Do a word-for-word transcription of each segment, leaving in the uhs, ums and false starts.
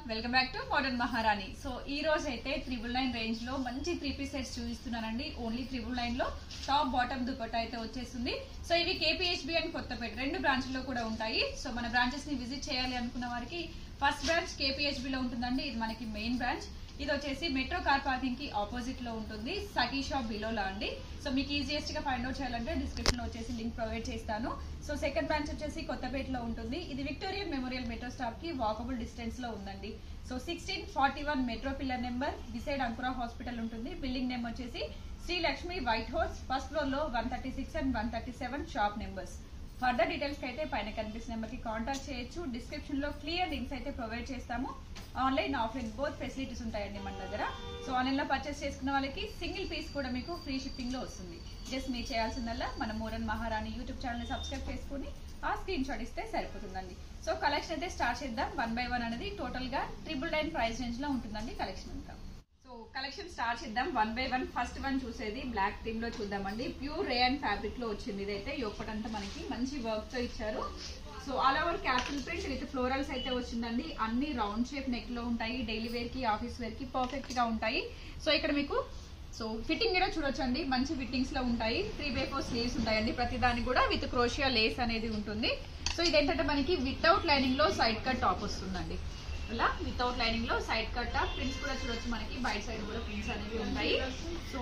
Welcome back to modern Maharani. So ఈ రోజు అయితే త్రిబుల్ నైన్ రేంజ్ లో మంచి త్రీ పీస్ సెట్స్ చూపిస్తున్నానండి. ఓన్లీ త్రిబుల్ నైన్ లో టాప్ బాటమ్ దుపట్టా అయితే వచ్చేస్తుంది. సో ఇవి కేపీహెచ్బి అండ్ కొత్తపేట రెండు బ్రాంచ్ లో కూడా ఉంటాయి. సో మన బ్రాంచెస్ ని విజిట్ చేయాలి అనుకున్న వారికి ఫస్ట్ బ్రాంచ్ కేపీహెచ్బి లో ఉంటుందండి. ఇది మనకి మెయిన్ బ్రాంచ్. ఇది వచ్చేసి మెట్రో కార్ పార్కింగ్ కి ఆపోజిట్ లో ఉంటుంది, సఖీ షాప్ బిలోలా అండి. సో మీకు ఈజియెస్ట్ గా ఫైండ్ అవుట్ చేయాలంటే డిస్క్రిప్షన్ లో వచ్చేసి లింక్ ప్రొవైడ్ చేస్తాను. సో సెకండ్ బ్రాంచ్ వచ్చేసి కొత్తపేటలో ఉంటుంది. ఇది విక్టోరియన్ మెమోరియల్ మెట్రో స్టాప్ కి వాకబుల్ డిస్టెన్స్ లో ఉందండి. So sixteen forty one metro pillar number, beside Ankura hospital ఉంటుంది. బిల్డింగ్ నేమ్ వచ్చేసి Shri Lakshmi white house. First floor లో one thirty six and one thirty seven shop numbers. Further details కి అయితే పైన కనిపిస్తున్న నెంబర్ కి కాంటాక్ట్ చేయొచ్చు. డిస్క్రిప్షన్ లో క్లియర్ లింక్స్ అయితే ప్రొవైడ్ చేస్తాము. ఆన్లైన్ ఆఫ్లైన్ బోత్ ఫెసిలిటీస్ ఉంటాయండి మన దగ్గర. సో ఆన్లైన్ లో పర్చేస్ చేసుకున్న వాళ్ళకి సింగిల్ పీస్ కూడా మీకు ఫ్రీ షిప్పింగ్ లో వస్తుంది. జస్ట్ మీరు చేయాల్సిందల్లా మన మోడర్న్ మహారాణి యూట్యూబ్ ఛానల్ ని సబ్స్క్రైబ్ చేసుకుని ఆ స్క్రీన్ షాట్ ఇస్తే సరిపోతుందండి. సో కలెక్షన్ అయితే స్టార్ట్ చేద్దాం. వన్ బై వన్ అనేది టోటల్ గా ట్రిపుల్ నైన్ ప్రైస్ రేంజ్ లో ఉంటుందండి కలెక్షన్ అంతా. సో కలెక్షన్ స్టార్ట్ చేద్దాం one by one. First one చూసేది బ్లాక్ థీమ్ లో చూద్దామండి. ప్యూర్ రేయన్ ఫ్యాబ్రిక్ లో వచ్చింది. ఇదైతే యొక్కటంతా మనకి మంచి వర్క్ తో ఇచ్చారు. So all over capital print with florals అయితే వచ్చిందండి. అన్ని రౌండ్ షేప్ నెక్ లో ఉంటాయి. డైలీ వేర్ కి ఆఫీస్ వేర్ కి పర్ఫెక్ట్ గా ఉంటాయి. సో ఇక్కడ మీకు సో ఫిట్టింగ్ కూడా చూడొచ్చండి, మంచి ఫిట్టింగ్స్ లో ఉంటాయి. త్రీ బై ఫోర్ స్లీవ్స్ ఉంటాయండి ప్రతి దానికి కూడా విత్ క్రోషియా లేస్ అనేది ఉంటుంది. సో ఇదేంటంటే మనకి వితౌట్ లైనింగ్ లో సైడ్ కట్ టాప్ వస్తుందండి. అలా వితౌట్ లైనింగ్ లో సైడ్ కట్ టాప్. ప్రింట్స్ కూడా చూడొచ్చు, మనకి బయట సైడ్ కూడా ప్రింట్స్ అనేవి ఉంటాయి. సో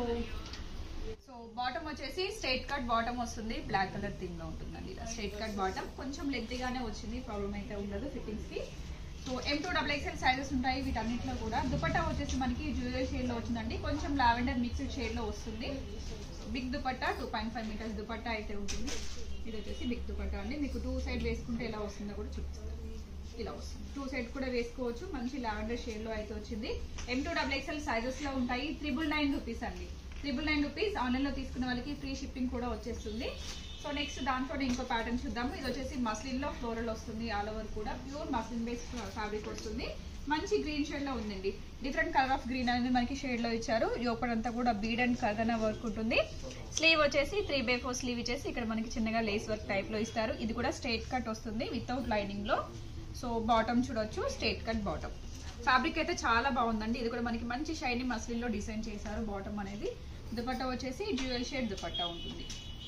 సో బాటమ్ వచ్చేసి స్ట్రైట్ కట్ బాటమ్ వస్తుంది. బ్లాక్ కలర్ థీమ్ లో ఉంటుందండి. ఇలా స్ట్రైట్ కట్ బాటమ్ కొంచెం లెంతీగానే వచ్చింది, ప్రాబ్లం అయితే ఉండదు ఫిట్టింగ్స్ కి. So M to double XL sizes ఉంటాయి వీటన్నిటిలో కూడా. దుపట్టా వచ్చేసి మనకి జ్యువెలరీ షేడ్ లో వచ్చిందండి. కొంచెం లావెండర్ మిక్స్డ్ షేడ్ లో వస్తుంది. Big dupatta two point five metres dupatta అయితే ఉంటుంది. ఇది వచ్చేసి బిగ్ దుపట్టా అండి. మీకు టూ సైడ్ వేసుకుంటే ఎలా వస్తుందో కూడా చూపిస్తాను. ఇలా వస్తుంది, టూ సైడ్ కూడా వేసుకోవచ్చు. మంచి లావెండర్ షేడ్ లో అయితే వచ్చింది. M to double XL sizes లో ఉంటాయి. త్రిబుల్ నైన్ రూపీస్ అండి. త్రిబుల్ నైన్ రూపీస్ ఆన్లైన్ లో తీసుకున్న వాళ్ళకి ఫ్రీ షిప్పింగ్ కూడా వచ్చేస్తుంది. సో నెక్స్ట్ దాంట్లో ఇంకో ప్యాటర్న్ చూద్దాము. ఇది వచ్చేసి మస్లిన్ లో ఫ్లోరల్ వస్తుంది. ఆల్ ఓవర్ కూడా ప్యూర్ మస్లిన్ బేస్డ్ ఫ్యాబ్రిక్ వస్తుంది. మంచి గ్రీన్ షేడ్ లో ఉందండి. డిఫరెంట్ కలర్ ఆఫ్ గ్రీన్ అనేది మనకి షేడ్ లో ఇచ్చారు. యోపడంతా కూడా బీడ్ అండ్ కర్దనా వర్క్ ఉంటుంది. స్లీవ్ వచ్చేసి త్రీ బై ఫోర్ స్లీవ్ ఇచ్చేసి ఇక్కడ మనకి చిన్నగా లేస్ వర్క్ టైప్ లో ఇస్తారు. ఇది కూడా స్ట్రైట్ కట్ వస్తుంది వితౌట్ లైనింగ్ లో. సో బాటమ్ చూడొచ్చు, స్ట్రైట్ కట్ బాటమ్. ఫ్యాబ్రిక్ అయితే చాలా బాగుందండి. ఇది కూడా మనకి మంచి షైనీ మస్లిన్ లో డిజైన్ చేశారు బాటమ్ అనేది. దుపట్టా వచ్చేసి డ్యూయల్ షేడ్ దుపట్టా ఉంటుంది.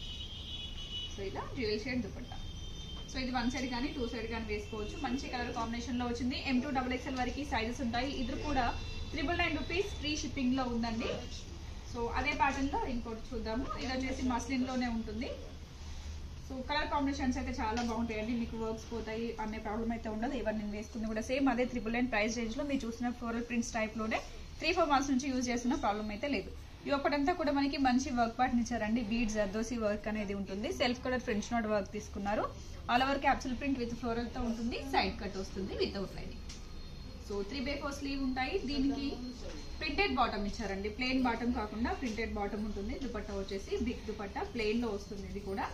సో ఇలా డ్యూయల్ షేడ్ దుపట్టా. సో ఇది వన్ సైడ్ కానీ టూ సైడ్ కానీ వేసుకోవచ్చు. మంచి కలర్ కాంబినేషన్ లో వచ్చింది. ఎం టూ డబుల్ ఎక్స్ఎల్ వరకు సైజెస్ ఉంటాయి. ఇది కూడా triple nine rupees free shipping లో ఉందండి. సో అదే ప్యాటర్న్ లో ఇంకోటి చూద్దాము. ఇది వచ్చేసి మస్లిన్ లోనే ఉంటుంది. సో కలర్ కాంబినేషన్స్ అయితే చాలా బాగుంటాయండి. మీకు వర్క్స్ పోతాయి అనే ప్రాబ్లం అయితే ఉండదు. ఎవరు నేను వేసుకుంది కూడా సేమ్ అదే త్రిబుల్ నైన్ ప్రైస్ రేంజ్ లో మీరు చూసిన ఫ్లోరల్ ప్రింట్స్ టైప్ లోనే త్రీ ఫోర్ మంత్స్ నుంచి యూజ్ చేస్తున్న ప్రాబ్లం అయితే లేదు. ఈ ఒకటంతా కూడా మనకి మంచి వర్క్ పార్ట్ ఇచ్చారండి. బీడ్స్ జర్దోసి వర్క్ అనేది ఉంటుంది. Self colour French note work తీసుకున్నారు. All over capsule print with floral తో ఉంటుంది. సైడ్ కట్ వస్తుంది without lining. So three by four sleeve ఉంటాయి. దీనికి ప్రింటెడ్ బాటమ్ ఇచ్చారండి. ప్లెయిన్ బాటమ్ కాకుండా ప్రింటెడ్ బాటమ్ ఉంటుంది. దుపట్టా వచ్చేసి బిగ్ దుపట్టా ప్లెయిన్ లో వస్తుంది. ఇది కూడా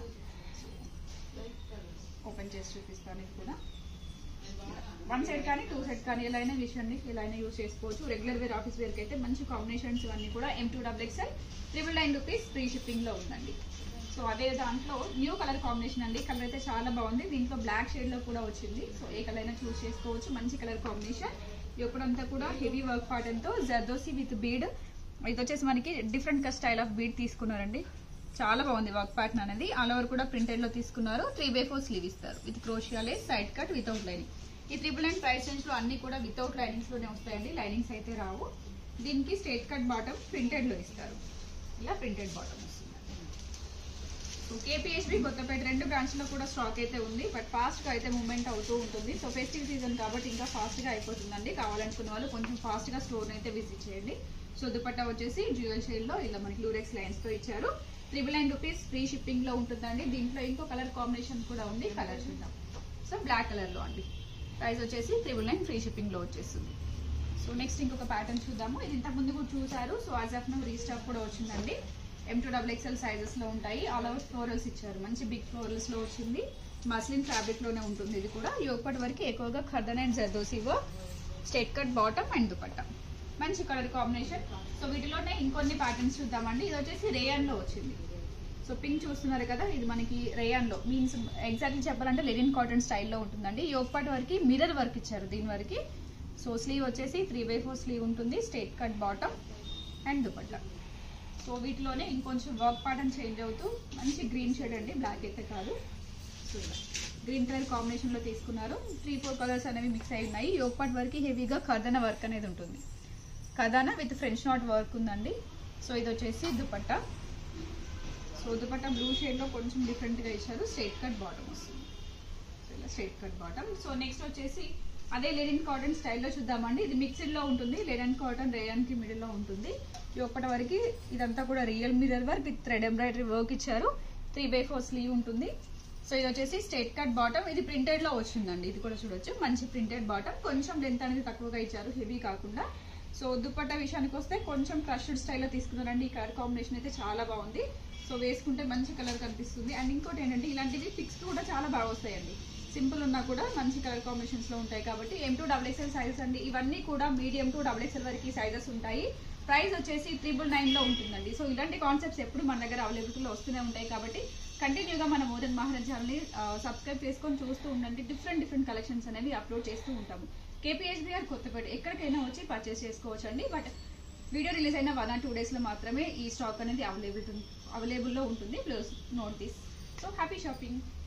ఓపెన్ చేసి చూపిస్తాను. ఇది కూడా వన్ సైడ్ కానీ టూ సైడ్ కానీ ఎలా అయినా విషయాన్ని ఇలా అయినా యూజ్ చేసుకోవచ్చు. రెగ్యులర్ వేర్ ఆఫీస్ వేర్ కి అయితే మంచి కాంబినేషన్స్ ఇవన్నీ కూడా. M to double XL triple nine rupees free shipping లో ఉందండి. సో అదే దాంట్లో న్యూ కలర్ కాంబినేషన్ అండి. కలర్ అయితే చాలా బాగుంది. దీంట్లో బ్లాక్ షేడ్ లో కూడా వచ్చింది. సో ఏ కలర్ అయినా చూస్ చేసుకోవచ్చు. మంచి కలర్ కాంబినేషన్. ఎప్పుడంతా కూడా హెవీ వర్క్ ప్యాటర్న్ తో జర్దోసి విత్ బీడ్. ఇది వచ్చేసి మనకి డిఫరెంట్ గా స్టైల్ ఆఫ్ బీడ్ తీసుకున్నారండి. చాలా బాగుంది వర్క్ ప్యాటర్న్ అనేది. ఆల్ ఓవర్ కూడా ప్రింటెడ్ లో తీసుకున్నారు. త్రీ బై ఫోర్ స్లీవ్ ఇస్తారు with crochet lace, side cut without lining. ఈ ట్రిపుల్ నైన్ ప్రైస్ రేంజ్ లో అన్ని కూడా వితౌట్ లైనింగ్స్ లోనే వస్తాయండి. లైనింగ్స్ అయితే రావు. దీనికి స్ట్రైట్ కట్ బాటమ్ ప్రింటెడ్ లో ఇస్తారు. ఇలా ప్రింటెడ్ బాటమ్ వస్తుంది. సో కేపీహెచ్బి కొత్తపేట రెండు బ్రాంచ్ లో కూడా స్టాక్ అయితే ఉంది. బట్ ఫాస్ట్ గా అయితే మూవ్మెంట్ అవుతూ ఉంటుంది. సో ఫెస్టివ్ సీజన్ కాబట్టి ఇంకా ఫాస్ట్ గా అయిపోతుందండి. కావాలనుకున్న వాళ్ళు కొంచెం ఫాస్ట్ గా స్టోర్ అయితే విజిట్ చేయండి. సో దుపట్టా వచ్చేసి డ్యూయల్ షేడ్ లో ఇలా మనకి లూరెక్స్ లైన్స్ తో ఇచ్చారు. Triple nine rupees free shipping లో ఉంటుందండి. దీంట్లో ఇంకో కలర్ కాంబినేషన్ కూడా ఉంది. కలర్ చూద్దాం. సో బ్లాక్ కలర్ లో అండి. ప్రైస్ వచ్చేసి త్రిబుల్ నైన్ ఫ్రీ షిప్పింగ్ లో వచ్చేస్తుంది. సో నెక్స్ట్ ఇంకొక ప్యాటర్న్ చూద్దాము. ఇది ఇంతకు ముందు కూడా చూసారు. So as of now restock కూడా వచ్చిందండి. M to double XL sizes లో ఉంటాయి. ఆల్ ఓవర్ ఫ్లోరల్స్ ఇచ్చారు. మంచి బిగ్ ఫ్లోరల్స్ లో వచ్చింది. మస్లిన్ ఫ్యాబ్రిక్ లోనే ఉంటుంది. ఇది కూడా ఇప్పటి వరకు ఎక్కువగా ఖర్దన్ and zardosi work, straight cut bottom and dupatta. మంచి కలర్ కాంబినేషన్. సో వీటిలోనే ఇంకొన్ని ప్యాటర్న్స్ చూద్దామండి. ఇది వచ్చేసి రేయన్ లో వచ్చింది. సో పింక్ చూస్తున్నారు కదా, ఇది మనకి రేయాన్ లో మీన్స్ ఎగ్జాక్ట్లీ చెప్పాలంటే లెనిన్ కాటన్ స్టైల్లో ఉంటుందండి. యోగపాటి వరకు మిర్రర్ వర్క్ ఇచ్చారు దీని వరకు. సో స్లీవ్ వచ్చేసి త్రీ బై ఫోర్ స్లీవ్ ఉంటుంది, straight cut bottom and dupatta. So వీటిలోనే ఇంకొంచెం వర్క్ ప్యాటర్న్ చేంజ్ అవుతూ మంచి గ్రీన్ షేడ్ అండి, బ్లాక్ అయితే కాదు. సో ఇలా గ్రీన్ కలర్ కాంబినేషన్లో తీసుకున్నారు. త్రీ ఫోర్ కలర్స్ అనేవి మిక్స్ అయి ఉన్నాయి. యోగ్ పార్ట్ వరకు హెవీగా కర్దన వర్క్ అనేది ఉంటుంది, కర్దానా విత్ ఫ్రెంచ్ నాట్ వర్క్ ఉందండి. సో ఇది వచ్చేసి దుపట్టా. సో దుపట్టా బ్లూ షేడ్లో కొంచెం డిఫరెంట్గా ఇచ్చారు, స్ట్రైట్ కట్ బాటమ్ వస్తుంది. సో ఇలా straight cut bottom. So next వచ్చేసి అదే లెనిన్ కాటన్ స్టైల్లో చూద్దామండి. ఇది మిక్స్డ్లో ఉంటుంది, లెనిన్ కాటన్ రేయాన్కి మిడిల్లో ఉంటుంది. యోగపట వరకు ఇదంతా కూడా real mirror work with thread embroidery work ఇచ్చారు. త్రీ బై ఫోర్ స్లీవ్ ఉంటుంది. సో ఇది వచ్చేసి స్ట్రైట్ కట్ బాటమ్, ఇది ప్రింటెడ్లో వచ్చిందండి. ఇది కూడా చూడొచ్చు, మంచి ప్రింటెడ్ బాటమ్. కొంచెం లెంత్ అనేది తక్కువగా ఇచ్చారు, హెవీ కాకుండా. సో దుపట్టా విషయానికి వస్తే కొంచెం క్రష్డ్ స్టైల్లో తీసుకున్నారండి. ఈ కలర్ కాంబినేషన్ అయితే చాలా బాగుంది. సో వేసుకుంటే మంచి కలర్ కనిపిస్తుంది. అండ్ ఇంకోటి ఏంటంటే ఇలాంటివి పిక్స్ కూడా చాలా బాగా వస్తాయండి, సింపుల్ ఉన్నా కూడా మంచి కలర్ కాంబినేషన్స్లో ఉంటాయి. కాబట్టి M to double XL sizes అండి, ఇవన్నీ కూడా మీడియం టు డబుల్ ఎక్స్ఎల్ వరకు సైజెస్ ఉంటాయి. ప్రైస్ వచ్చేసి త్రిబుల్ నైన్లో ఉంటుందండి. సో ఇలాంటి కాన్సెప్ట్స్ ఎప్పుడు మన దగ్గర అవైలబిలిటీలో వస్తూనే ఉంటాయి. కాబట్టి కంటిన్యూగా మన మోడర్న్ మహారాజ్ ఛానల్ని సబ్స్క్రైబ్ చేసుకొని చూస్తూ ఉండండి. డిఫరెంట్ డిఫరెంట్ కలెక్షన్స్ అనేవి అప్లోడ్ చేస్తూ ఉంటాము. కేపీహెచ్బిఆర్ కొత్తపేట ఎక్కడికైనా వచ్చి పర్చేస్ చేసుకోవచ్చు అండి. బట్ వీడియో రిలీజ్ అయిన వన్ ఆర్ టూ డేస్లో మాత్రమే ఈ స్టాక్ అనేది అవైలబుల్ అవైలబుల్లో ఉంటుంది. Please note this. So happy shopping.